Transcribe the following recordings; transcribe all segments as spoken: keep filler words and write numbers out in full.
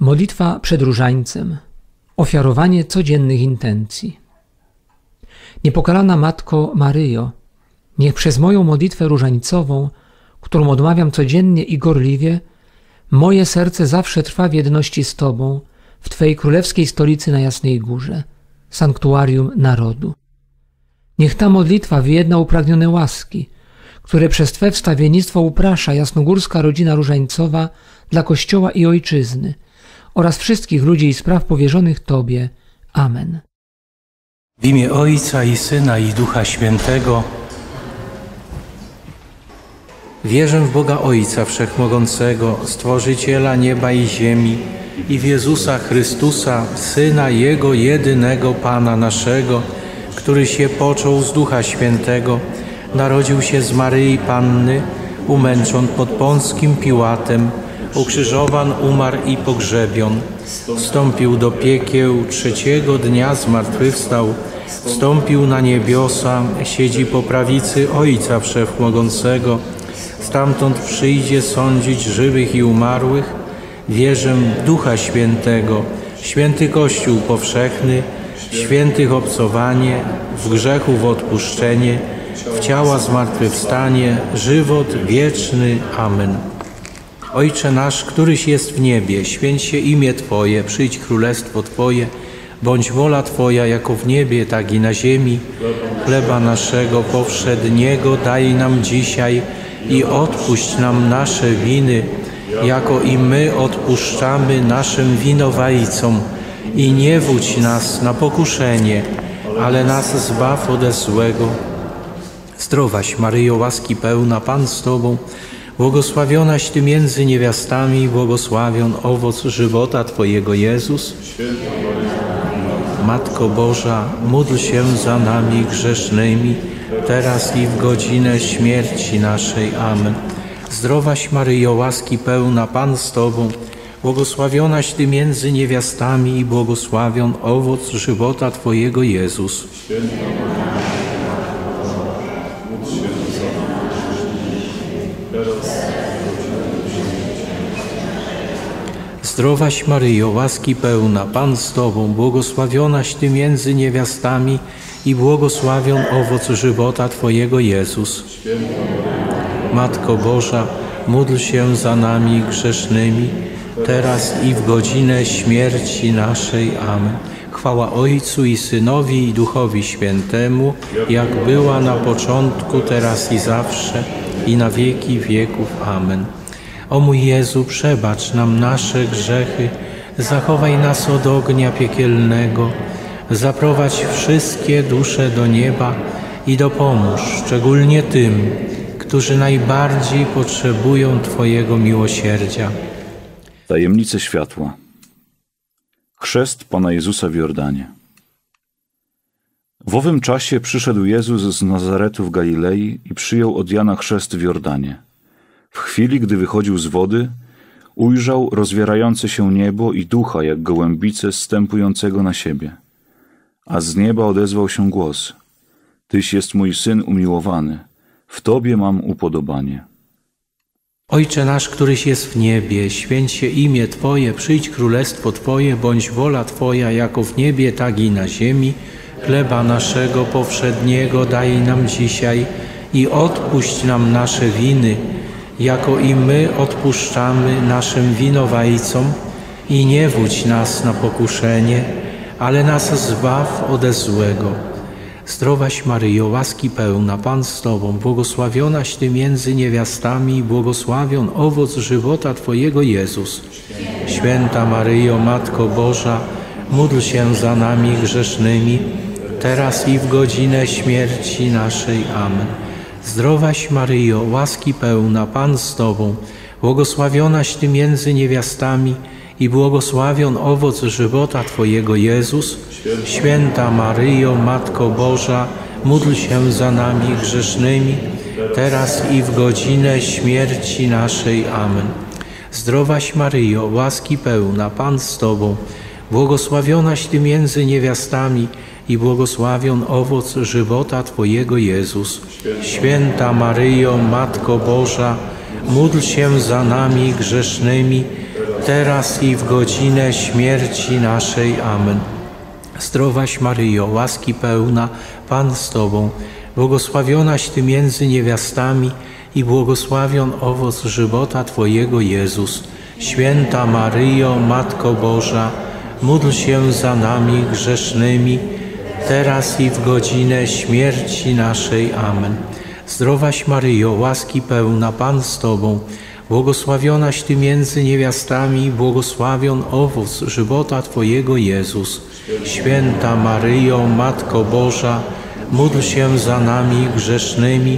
Modlitwa przed różańcem. Ofiarowanie codziennych intencji. Niepokalana Matko Maryjo, niech przez moją modlitwę różańcową, którą odmawiam codziennie i gorliwie, moje serce zawsze trwa w jedności z Tobą, w Twojej królewskiej stolicy na Jasnej Górze, sanktuarium narodu. Niech ta modlitwa wyjedna upragnione łaski, które przez Twe wstawiennictwo uprasza jasnogórska rodzina różańcowa dla Kościoła i Ojczyzny oraz wszystkich ludzi i spraw powierzonych Tobie. Amen. W imię Ojca i Syna i Ducha Świętego. Wierzę w Boga Ojca Wszechmogącego, Stworzyciela nieba i ziemi, i w Jezusa Chrystusa, Syna Jego jedynego, Pana naszego, który się począł z Ducha Świętego, narodził się z Maryi Panny, umęczon pod Pąckim Piłatem, ukrzyżowan, umarł i pogrzebion, wstąpił do piekieł, trzeciego dnia zmartwychwstał, wstąpił na niebiosa, siedzi po prawicy Ojca Wszechmogącego, stamtąd przyjdzie sądzić żywych i umarłych. Wierzę w Ducha Świętego, święty Kościół powszechny, świętych obcowanie, w grzechów odpuszczenie, w ciała zmartwychwstanie, żywot wieczny. Amen. Ojcze nasz, któryś jest w niebie, święć się imię Twoje, przyjdź królestwo Twoje, bądź wola Twoja jako w niebie, tak i na ziemi. Chleba naszego powszedniego daj nam dzisiaj i odpuść nam nasze winy, jako i my odpuszczamy naszym winowajcom. I nie wódź nas na pokuszenie, ale nas zbaw ode złego. Zdrowaś Maryjo, łaski pełna, Pan z Tobą, błogosławionaś Ty między niewiastami, błogosławion owoc żywota Twojego, Jezus. Matko Boża, módl się za nami grzesznymi, teraz i w godzinę śmierci naszej. Amen. Zdrowaś Maryjo, łaski pełna, Pan z Tobą, błogosławionaś Ty między niewiastami i błogosławion owoc żywota Twojego, Jezus. Zdrowaś Maryjo, łaski pełna, Pan z Tobą, błogosławionaś Ty między niewiastami i błogosławion owoc żywota Twojego, Jezus. Matko Boża, módl się za nami grzesznymi, teraz i w godzinę śmierci naszej. Amen. Chwała Ojcu i Synowi i Duchowi Świętemu, jak była na początku, teraz i zawsze, i na wieki wieków. Amen. O mój Jezu, przebacz nam nasze grzechy, zachowaj nas od ognia piekielnego, zaprowadź wszystkie dusze do nieba i dopomóż szczególnie tym, którzy najbardziej potrzebują Twojego miłosierdzia. Tajemnice światła. Chrzest Pana Jezusa w Jordanie. W owym czasie przyszedł Jezus z Nazaretu w Galilei i przyjął od Jana chrzest w Jordanie. W chwili, gdy wychodził z wody, ujrzał rozwierające się niebo i ducha jak gołębice zstępującego na siebie. A z nieba odezwał się głos: Tyś jest mój Syn umiłowany, w Tobie mam upodobanie. Ojcze nasz, któryś jest w niebie, święć się imię Twoje, przyjdź królestwo Twoje, bądź wola Twoja jako w niebie, tak i na ziemi. Chleba naszego powszedniego daj nam dzisiaj i odpuść nam nasze winy, jako i my odpuszczamy naszym winowajcom. I nie wódź nas na pokuszenie, ale nas zbaw ode złego. Zdrowaś Maryjo, łaski pełna, Pan z Tobą, błogosławionaś Ty między niewiastami i błogosławion owoc żywota Twojego, Jezus. Święta Maryjo, Matko Boża, módl się za nami grzesznymi, teraz i w godzinę śmierci naszej. Amen. Zdrowaś Maryjo, łaski pełna, Pan z Tobą, błogosławionaś Ty między niewiastami i błogosławion owoc żywota Twojego, Jezus. Święta Maryjo, Matko Boża, módl się za nami grzesznymi, teraz i w godzinę śmierci naszej. Amen. Zdrowaś Maryjo, łaski pełna, Pan z Tobą, błogosławionaś Ty między niewiastami i błogosławion owoc żywota Twojego, Jezus. Święta Maryjo, Matko Boża, módl się za nami grzesznymi, teraz i w godzinę śmierci naszej. Amen. Zdrowaś Maryjo, łaski pełna, Pan z Tobą, błogosławionaś Ty między niewiastami i błogosławion owoc żywota Twojego, Jezus. Święta Maryjo, Matko Boża, módl się za nami grzesznymi, teraz i w godzinę śmierci naszej. Amen. Zdrowaś Maryjo, łaski pełna, Pan z Tobą, błogosławionaś Ty między niewiastami i błogosławion owoc żywota Twojego, Jezus. Święta Maryjo, Matko Boża, módl się za nami grzesznymi,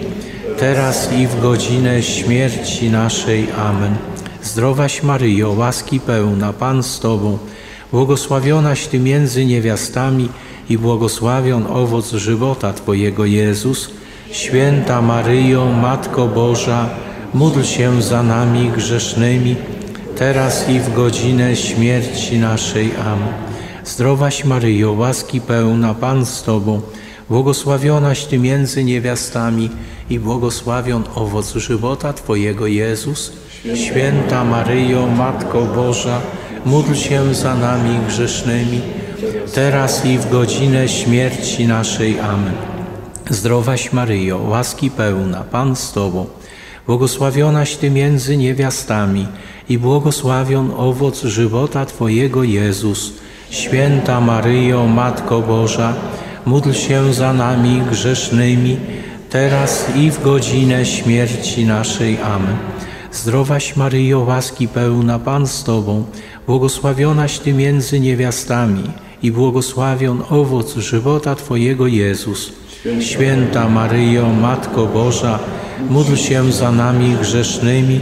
teraz i w godzinę śmierci naszej. Amen. Zdrowaś Maryjo, łaski pełna, Pan z Tobą, błogosławionaś Ty między niewiastami i błogosławion owoc żywota Twojego, Jezus. Święta Maryjo, Matko Boża, módl się za nami grzesznymi, teraz i w godzinę śmierci naszej. Amen. Zdrowaś Maryjo, łaski pełna, Pan z Tobą, błogosławionaś Ty między niewiastami i błogosławion owoc żywota Twojego, Jezus. Święta Maryjo, Matko Boża, módl się za nami grzesznymi, teraz i w godzinę śmierci naszej. Amen. Zdrowaś Maryjo, łaski pełna, Pan z Tobą, błogosławionaś Ty między niewiastami i błogosławion owoc żywota Twojego, Jezus. Święta Maryjo, Matko Boża, módl się za nami grzesznymi, teraz i w godzinę śmierci naszej. Amen. Zdrowaś Maryjo, łaski pełna, Pan z Tobą, błogosławionaś Ty między niewiastami i błogosławion owoc żywota Twojego, Jezus. Święta Maryjo, Matko Boża, módl się za nami grzesznymi,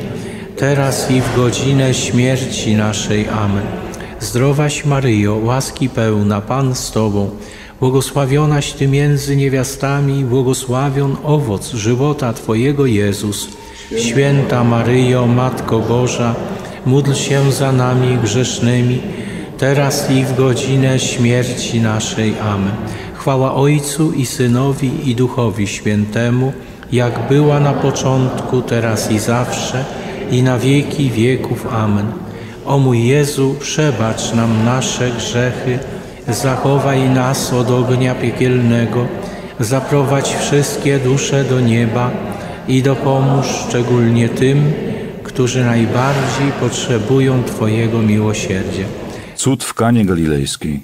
teraz i w godzinę śmierci naszej. Amen. Zdrowaś Maryjo, łaski pełna, Pan z Tobą, błogosławionaś Ty między niewiastami i błogosławion owoc żywota Twojego, Jezus. Święta Maryjo, Matko Boża, módl się za nami grzesznymi, teraz i w godzinę śmierci naszej. Amen. Chwała Ojcu i Synowi i Duchowi Świętemu, jak była na początku, teraz i zawsze, i na wieki wieków. Amen. O mój Jezu, przebacz nam nasze grzechy, zachowaj nas od ognia piekielnego, zaprowadź wszystkie dusze do nieba i dopomóż szczególnie tym, którzy najbardziej potrzebują Twojego miłosierdzia. Cud w Kanie Galilejskiej.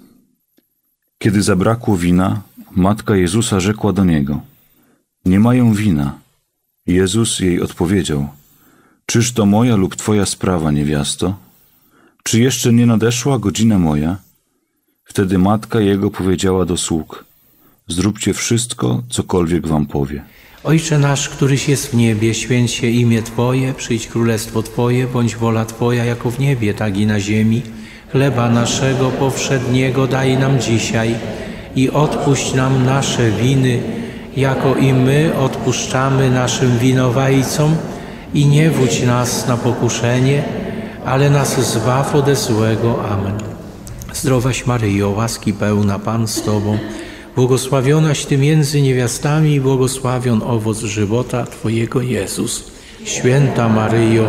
Kiedy zabrakło wina, matka Jezusa rzekła do Niego: nie mają wina. Jezus jej odpowiedział: czyż to moja lub Twoja sprawa, niewiasto? Czy jeszcze nie nadeszła godzina moja? Wtedy matka Jego powiedziała do sług: zróbcie wszystko, cokolwiek Wam powie. Ojcze nasz, któryś jest w niebie, święć się imię Twoje, przyjdź królestwo Twoje, bądź wola Twoja, jako w niebie, tak i na ziemi. Chleba naszego powszedniego daj nam dzisiaj i odpuść nam nasze winy, jako i my odpuszczamy naszym winowajcom, i nie wódź nas na pokuszenie, ale nas zbaw ode złego. Amen. Zdrowaś Maryjo, łaski pełna, Pan z Tobą, błogosławionaś Ty między niewiastami i błogosławion owoc żywota Twojego, Jezus. Święta Maryjo,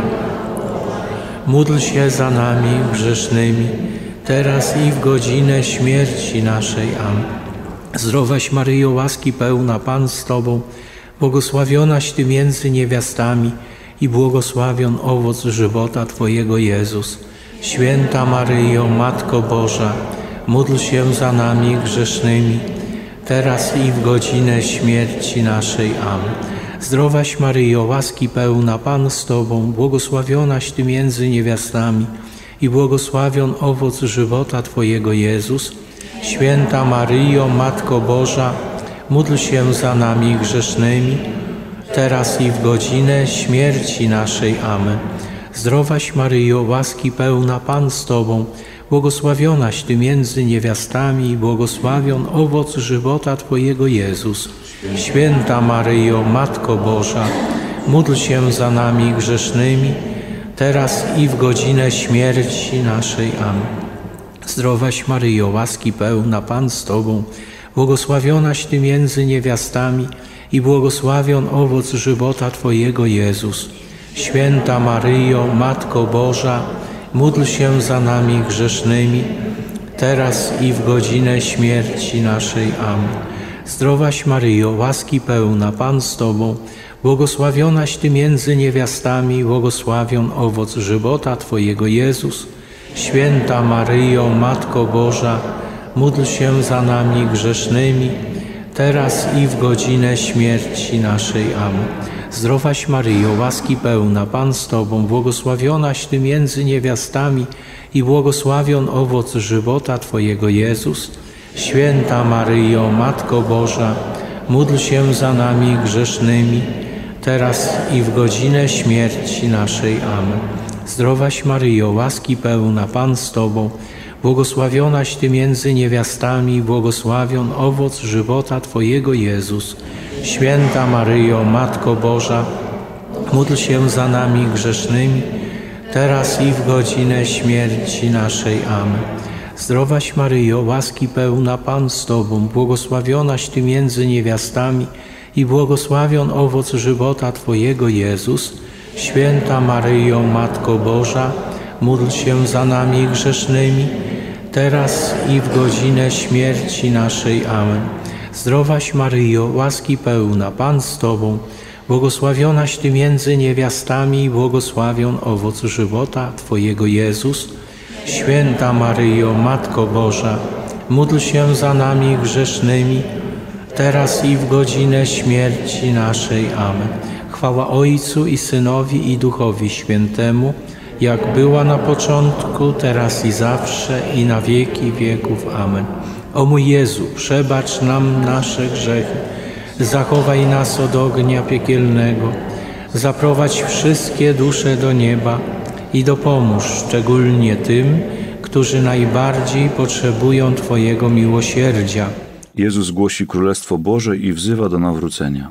módl się za nami grzesznymi, teraz i w godzinę śmierci naszej. Amen. Zdrowaś Maryjo, łaski pełna, Pan z Tobą, błogosławionaś Ty między niewiastami i błogosławion owoc żywota Twojego, Jezus. Święta Maryjo, Matko Boża, módl się za nami grzesznymi, teraz i w godzinę śmierci naszej. Amen. Zdrowaś Maryjo, łaski pełna, Pan z Tobą, błogosławionaś Ty między niewiastami i błogosławion owoc żywota Twojego, Jezus. Święta Maryjo, Matko Boża, módl się za nami grzesznymi, teraz i w godzinę śmierci naszej. Amen. Zdrowaś Maryjo, łaski pełna, Pan z Tobą, błogosławionaś Ty między niewiastami i błogosławion owoc żywota Twojego, Jezus. Święta Maryjo, Matko Boża, módl się za nami grzesznymi, teraz i w godzinę śmierci naszej. Amen. Zdrowaś Maryjo, łaski pełna, Pan z Tobą, błogosławionaś Ty między niewiastami i błogosławion owoc żywota Twojego, Jezus. Święta Maryjo, Matko Boża, módl się za nami grzesznymi, teraz i w godzinę śmierci naszej. Amen. Zdrowaś Maryjo, łaski pełna, Pan z Tobą, błogosławionaś Ty między niewiastami, błogosławion owoc żywota Twojego Jezus. Święta Maryjo, Matko Boża, módl się za nami grzesznymi, teraz i w godzinę śmierci naszej. Amen. Zdrowaś Maryjo, łaski pełna, Pan z Tobą, błogosławionaś Ty między niewiastami i błogosławion owoc żywota Twojego Jezus. Święta Maryjo, Matko Boża, módl się za nami grzesznymi, teraz i w godzinę śmierci naszej. Amen. Zdrowaś Maryjo, łaski pełna, Pan z Tobą, błogosławionaś Ty między niewiastami, błogosławion owoc żywota Twojego Jezus. Święta Maryjo, Matko Boża, módl się za nami grzesznymi, teraz i w godzinę śmierci naszej. Amen. Zdrowaś Maryjo, łaski pełna, Pan z Tobą, błogosławionaś Ty między niewiastami i błogosławion owoc żywota Twojego Jezus. Święta Maryjo, Matko Boża, módl się za nami grzesznymi, teraz i w godzinę śmierci naszej. Amen. Zdrowaś Maryjo, łaski pełna, Pan z Tobą, błogosławionaś Ty między niewiastami i błogosławion owoc żywota Twojego Jezus. Święta Maryjo, Matko Boża, módl się za nami grzesznymi, teraz i w godzinę śmierci naszej. Amen. Chwała Ojcu i Synowi i Duchowi Świętemu, jak była na początku, teraz i zawsze, i na wieki wieków. Amen. O mój Jezu, przebacz nam nasze grzechy, zachowaj nas od ognia piekielnego, zaprowadź wszystkie dusze do nieba i dopomóż szczególnie tym, którzy najbardziej potrzebują Twojego miłosierdzia. Jezus głosi Królestwo Boże i wzywa do nawrócenia.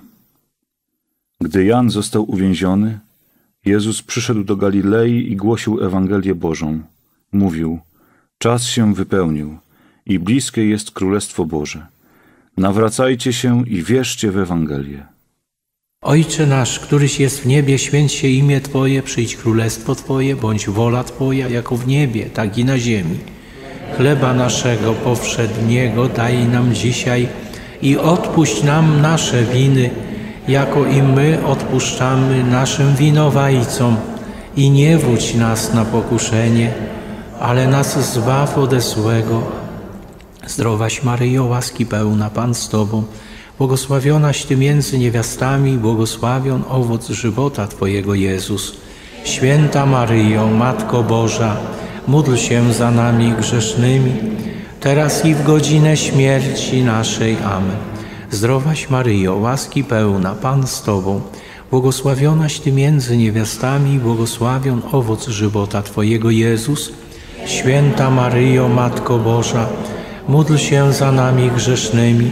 Gdy Jan został uwięziony, Jezus przyszedł do Galilei i głosił Ewangelię Bożą. Mówił: czas się wypełnił i bliskie jest Królestwo Boże. Nawracajcie się i wierzcie w Ewangelię. Ojcze nasz, któryś jest w niebie, święć się imię Twoje, przyjdź królestwo Twoje, bądź wola Twoja, jako w niebie, tak i na ziemi. Chleba naszego powszedniego daj nam dzisiaj i odpuść nam nasze winy, jako i my odpuszczamy naszym winowajcom. I nie wódź nas na pokuszenie, ale nas zbaw ode złego. Zdrowaś Maryjo, łaski pełna, Pan z Tobą, błogosławionaś Ty między niewiastami, błogosławion owoc żywota Twojego Jezus. Święta Maryjo, Matko Boża, módl się za nami grzesznymi, teraz i w godzinę śmierci naszej. Amen. Zdrowaś Maryjo, łaski pełna, Pan z Tobą, błogosławionaś Ty między niewiastami, błogosławion owoc żywota Twojego Jezus. Święta Maryjo, Matko Boża, módl się za nami grzesznymi,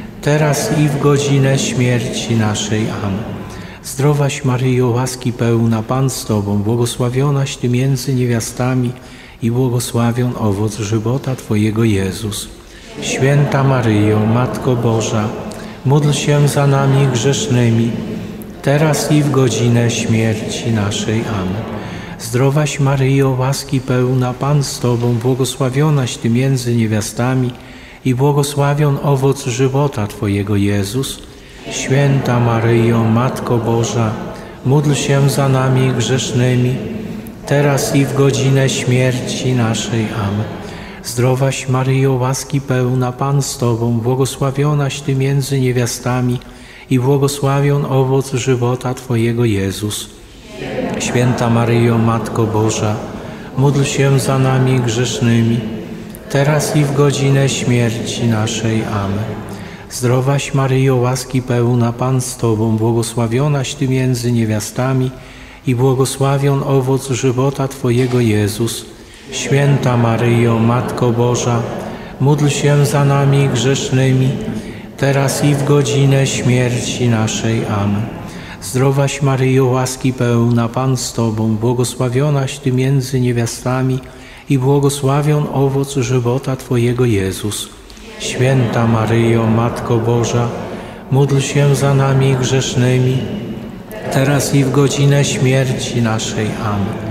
teraz i w godzinę śmierci naszej. Amen. Zdrowaś Maryjo, łaski pełna, Pan z Tobą, błogosławionaś Ty między niewiastami i błogosławion owoc żywota Twojego Jezus. Święta Maryjo, Matko Boża, módl się za nami grzesznymi, teraz i w godzinę śmierci naszej. Amen. Zdrowaś Maryjo, łaski pełna, Pan z Tobą, błogosławionaś Ty między niewiastami i błogosławion owoc żywota Twojego Jezus. Święta Maryjo, Matko Boża, módl się za nami grzesznymi, teraz i w godzinę śmierci naszej. Amen. Zdrowaś Maryjo, łaski pełna, Pan z Tobą, błogosławionaś Ty między niewiastami i błogosławion owoc żywota Twojego Jezus. Święta Maryjo, Matko Boża, módl się za nami grzesznymi, teraz i w godzinę śmierci naszej. Amen. Zdrowaś Maryjo, łaski pełna, Pan z Tobą, błogosławionaś Ty między niewiastami i błogosławion owoc żywota Twojego Jezus. Święta Maryjo, Matko Boża, módl się za nami grzesznymi, teraz i w godzinę śmierci naszej. Amen. Zdrowaś Maryjo, łaski pełna, Pan z Tobą, błogosławionaś Ty między niewiastami i błogosławion owoc żywota Twojego Jezus. Święta Maryjo, Matko Boża, módl się za nami grzesznymi, teraz i w godzinę śmierci naszej. Amen.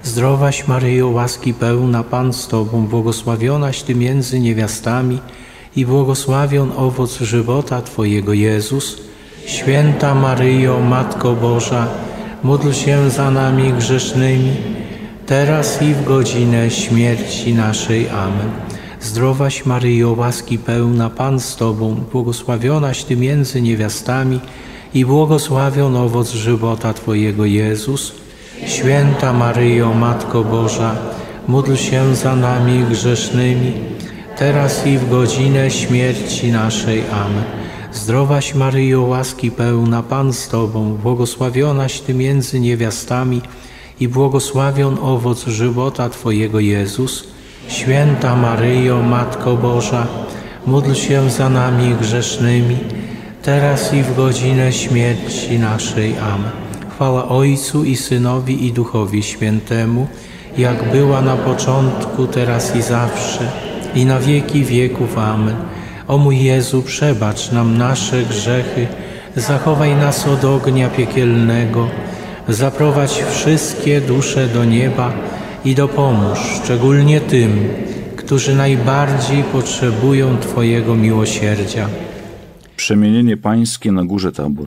Zdrowaś Maryjo, łaski pełna, Pan z Tobą, błogosławionaś Ty między niewiastami i błogosławion owoc żywota Twojego, Jezus. Święta Maryjo, Matko Boża, módl się za nami grzesznymi, teraz i w godzinę śmierci naszej. Amen. Zdrowaś Maryjo, łaski pełna, Pan z Tobą, błogosławionaś Ty między niewiastami i błogosławion owoc żywota Twojego, Jezus. Święta Maryjo, Matko Boża, módl się za nami grzesznymi, teraz i w godzinę śmierci naszej. Amen. Zdrowaś Maryjo, łaski pełna, Pan z Tobą, błogosławionaś Ty między niewiastami i błogosławion owoc żywota Twojego, Jezus. Święta Maryjo, Matko Boża, módl się za nami grzesznymi, teraz i w godzinę śmierci naszej. Amen. Chwała Ojcu i Synowi i Duchowi Świętemu, jak była na początku, teraz i zawsze, i na wieki wieków. Amen. O mój Jezu, przebacz nam nasze grzechy, zachowaj nas od ognia piekielnego, zaprowadź wszystkie dusze do nieba i dopomóż szczególnie tym, którzy najbardziej potrzebują Twojego miłosierdzia. Przemienienie Pańskie na górze Tabor.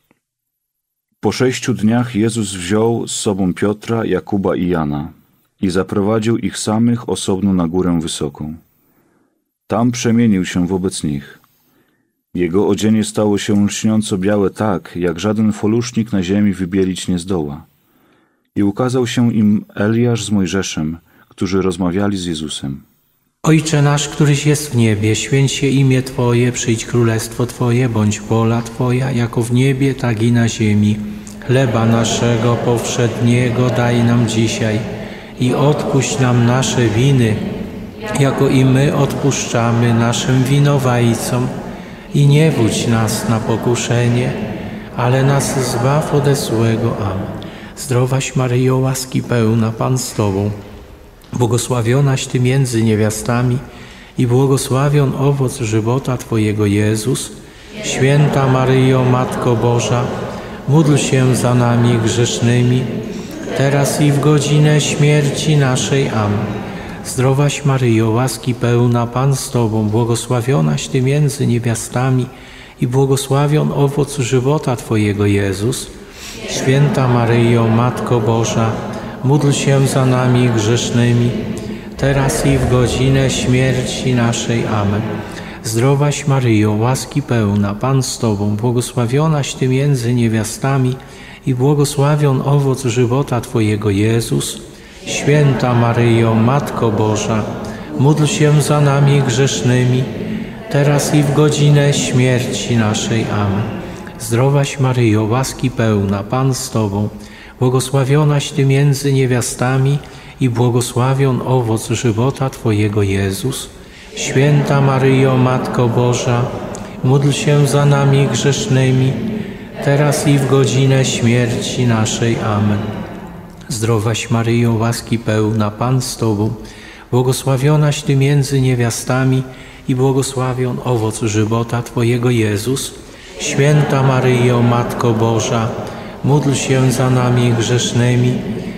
Po sześciu dniach Jezus wziął z sobą Piotra, Jakuba i Jana i zaprowadził ich samych osobno na górę wysoką. Tam przemienił się wobec nich. Jego odzienie stało się lśniąco białe tak, jak żaden folusznik na ziemi wybielić nie zdoła. I ukazał się im Eliasz z Mojżeszem, którzy rozmawiali z Jezusem. Ojcze nasz, któryś jest w niebie, święć się imię Twoje, przyjdź królestwo Twoje, bądź wola Twoja, jako w niebie, tak i na ziemi. Chleba naszego powszedniego daj nam dzisiaj i odpuść nam nasze winy, jako i my odpuszczamy naszym winowajcom. I nie wódź nas na pokuszenie, ale nas zbaw ode złego. Amen. Zdrowaś Maryjo, łaski pełna, Pan z Tobą, błogosławionaś Ty między niewiastami i błogosławion owoc żywota Twojego, Jezus. Święta Maryjo, Matko Boża, módl się za nami grzesznymi, teraz i w godzinę śmierci naszej. Amen. Zdrowaś Maryjo, łaski pełna, Pan z Tobą, błogosławionaś Ty między niewiastami i błogosławion owoc żywota Twojego, Jezus. Święta Maryjo, Matko Boża, módl się za nami grzesznymi, teraz i w godzinę śmierci naszej. Amen. Zdrowaś Maryjo, łaski pełna, Pan z Tobą, błogosławionaś Ty między niewiastami i błogosławion owoc żywota Twojego, Jezus. Święta Maryjo, Matko Boża, módl się za nami grzesznymi, teraz i w godzinę śmierci naszej. Amen. Zdrowaś Maryjo, łaski pełna, Pan z Tobą, błogosławionaś Ty między niewiastami i błogosławion owoc żywota Twojego, Jezus. Święta Maryjo, Matko Boża, módl się za nami grzesznymi, teraz i w godzinę śmierci naszej. Amen. Zdrowaś Maryjo, łaski pełna, Pan z Tobą, błogosławionaś Ty między niewiastami i błogosławion owoc żywota Twojego, Jezus. Święta Maryjo, Matko Boża, módl się za nami grzesznymi,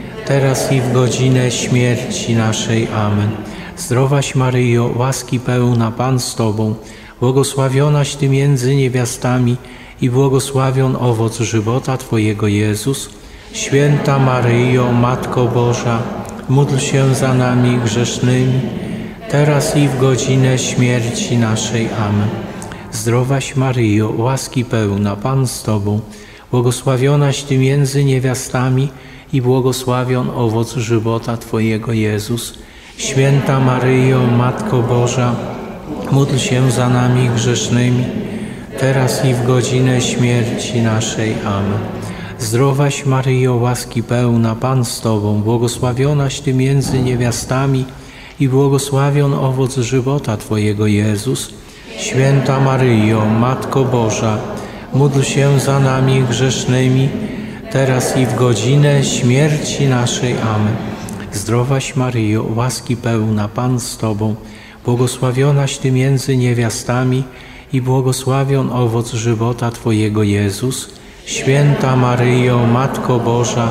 teraz i w godzinę śmierci naszej. Amen. Zdrowaś Maryjo, łaski pełna, Pan z Tobą, błogosławionaś Ty między niewiastami i błogosławion owoc żywota Twojego, Jezus. Święta Maryjo, Matko Boża, módl się za nami grzesznymi, teraz i w godzinę śmierci naszej. Amen. Zdrowaś Maryjo, łaski pełna, Pan z Tobą, błogosławionaś Ty między niewiastami i błogosławion owoc żywota Twojego, Jezus. Święta Maryjo, Matko Boża, módl się za nami grzesznymi, teraz i w godzinę śmierci naszej. Amen. Zdrowaś Maryjo, łaski pełna, Pan z Tobą, błogosławionaś Ty między niewiastami i błogosławion owoc żywota Twojego, Jezus. Święta Maryjo, Matko Boża, módl się za nami grzesznymi, teraz i w godzinę śmierci naszej. Amen. Zdrowaś Maryjo, łaski pełna, Pan z Tobą, błogosławionaś Ty między niewiastami i błogosławion owoc żywota Twojego, Jezus. Święta Maryjo, Matko Boża,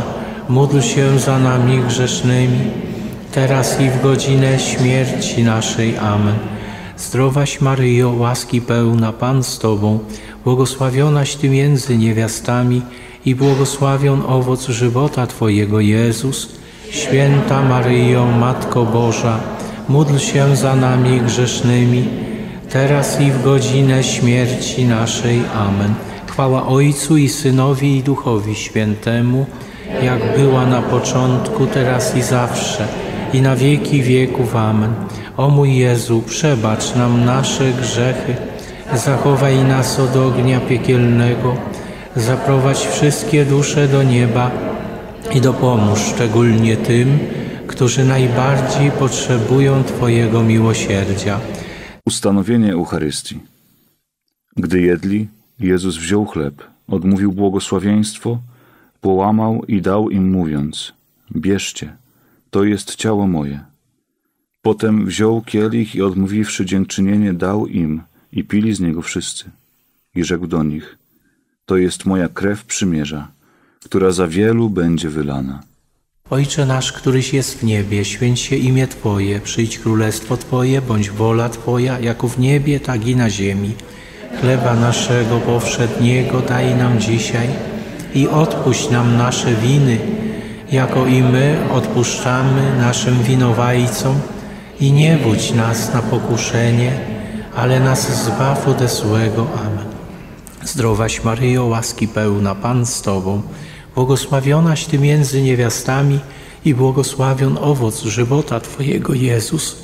módl się za nami grzesznymi, teraz i w godzinę śmierci naszej. Amen. Zdrowaś Maryjo, łaski pełna, Pan z Tobą, błogosławionaś Ty między niewiastami i błogosławion owoc żywota Twojego, Jezus. Święta Maryjo, Matko Boża, módl się za nami grzesznymi, teraz i w godzinę śmierci naszej. Amen. Chwała Ojcu i Synowi i Duchowi Świętemu, jak była na początku, teraz i zawsze, i na wieki wieków. Amen. O mój Jezu, przebacz nam nasze grzechy, zachowaj nas od ognia piekielnego, zaprowadź wszystkie dusze do nieba i dopomóż szczególnie tym, którzy najbardziej potrzebują Twojego miłosierdzia. Ustanowienie Eucharystii. Gdy jedli, Jezus wziął chleb, odmówił błogosławieństwo, połamał i dał im, mówiąc: bierzcie, to jest ciało moje. Potem wziął kielich i odmówiwszy dziękczynienie, dał im i pili z niego wszyscy. I rzekł do nich: to jest moja krew przymierza, która za wielu będzie wylana. Ojcze nasz, któryś jest w niebie, święć się imię Twoje, przyjdź królestwo Twoje, bądź wola Twoja, jako w niebie, tak i na ziemi. Chleba naszego powszedniego daj nam dzisiaj i odpuść nam nasze winy, jako i my odpuszczamy naszym winowajcom. I nie wódź nas na pokuszenie, ale nas zbaw ode złego. Amen. Zdrowaś Maryjo, łaski pełna, Pan z Tobą, błogosławionaś Ty między niewiastami i błogosławion owoc żywota Twojego, Jezus.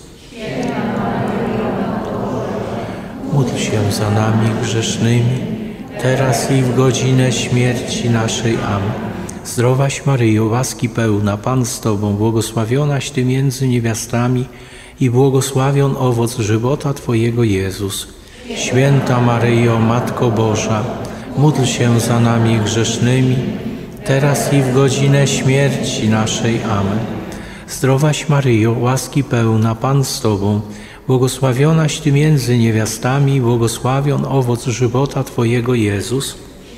Módl się za nami grzesznymi, teraz i w godzinę śmierci naszej. Amen. Zdrowaś Maryjo, łaski pełna, Pan z Tobą, błogosławionaś Ty między niewiastami i błogosławion owoc żywota Twojego, Jezus. Święta Maryjo, Matko Boża, módl się za nami grzesznymi, teraz i w godzinę śmierci naszej. Amen. Zdrowaś Maryjo, łaski pełna, Pan z Tobą, błogosławionaś Ty między niewiastami i błogosławion owoc żywota Twojego, Jezus.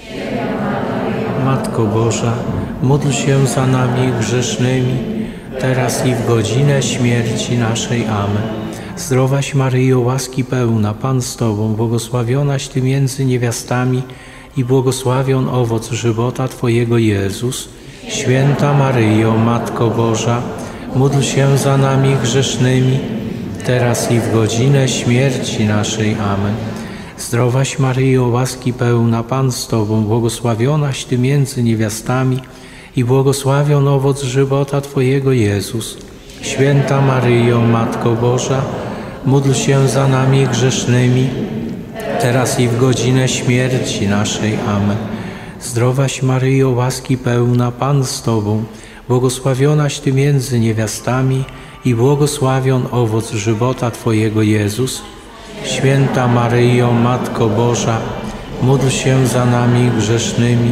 Matko Boża, módl się za nami grzesznymi, teraz i w godzinę śmierci naszej. Amen. Zdrowaś Maryjo, łaski pełna, Pan z Tobą, błogosławionaś Ty między niewiastami i błogosławion owoc żywota Twojego, Jezus. Święta Maryjo, Matko Boża, módl się za nami grzesznymi, teraz i w godzinę śmierci naszej. Amen. Zdrowaś Maryjo, łaski pełna, Pan z Tobą, błogosławionaś Ty między niewiastami i błogosławion owoc żywota Twojego, Jezus. Święta Maryjo, Matko Boża, módl się za nami grzesznymi, teraz i w godzinę śmierci naszej. Amen. Zdrowaś Maryjo, łaski pełna, Pan z Tobą, błogosławionaś Ty między niewiastami i błogosławion owoc żywota Twojego, Jezus. Święta Maryjo, Matko Boża, módl się za nami grzesznymi,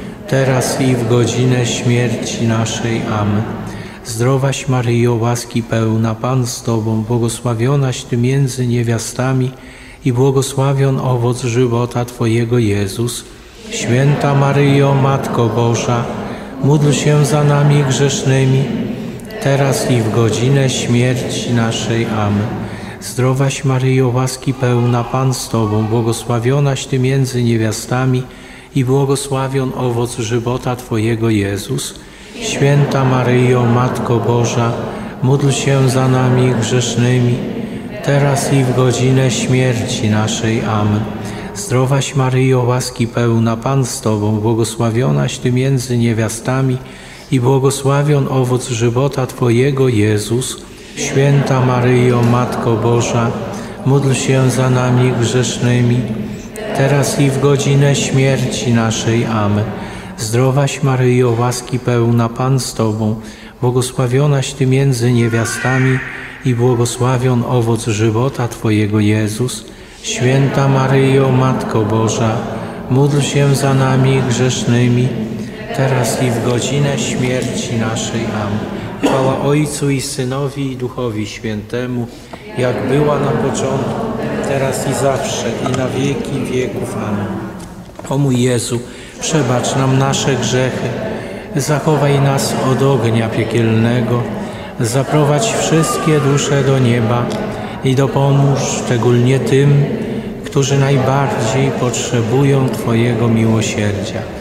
teraz i w godzinę śmierci naszej. Amen. Zdrowaś Maryjo, łaski pełna, Pan z Tobą, błogosławionaś Ty między niewiastami i błogosławion owoc żywota Twojego, Jezus. Święta Maryjo, Matko Boża, módl się za nami grzesznymi, teraz i w godzinę śmierci naszej. Amen. Zdrowaś Maryjo, łaski pełna, Pan z Tobą, błogosławionaś Ty między niewiastami i błogosławion owoc żywota Twojego, Jezus. Święta Maryjo, Matko Boża, módl się za nami grzesznymi, teraz i w godzinę śmierci naszej. Amen. Zdrowaś Maryjo, łaski pełna, Pan z Tobą, błogosławionaś Ty między niewiastami i błogosławion owoc żywota Twojego, Jezus. Święta Maryjo, Matko Boża, módl się za nami grzesznymi, teraz i w godzinę śmierci naszej. Amen. Zdrowaś Maryjo, łaski pełna, Pan z Tobą, błogosławionaś Ty między niewiastami i błogosławion owoc żywota Twojego, Jezus. Święta Maryjo, Matko Boża, módl się za nami grzesznymi, teraz i w godzinę śmierci naszej. Amen. Chwała Ojcu i Synowi i Duchowi Świętemu, jak była na początku, teraz i zawsze, i na wieki wieków. Amen. O mój Jezu, przebacz nam nasze grzechy, zachowaj nas od ognia piekielnego, zaprowadź wszystkie dusze do nieba i dopomóż szczególnie tym, którzy najbardziej potrzebują Twojego miłosierdzia.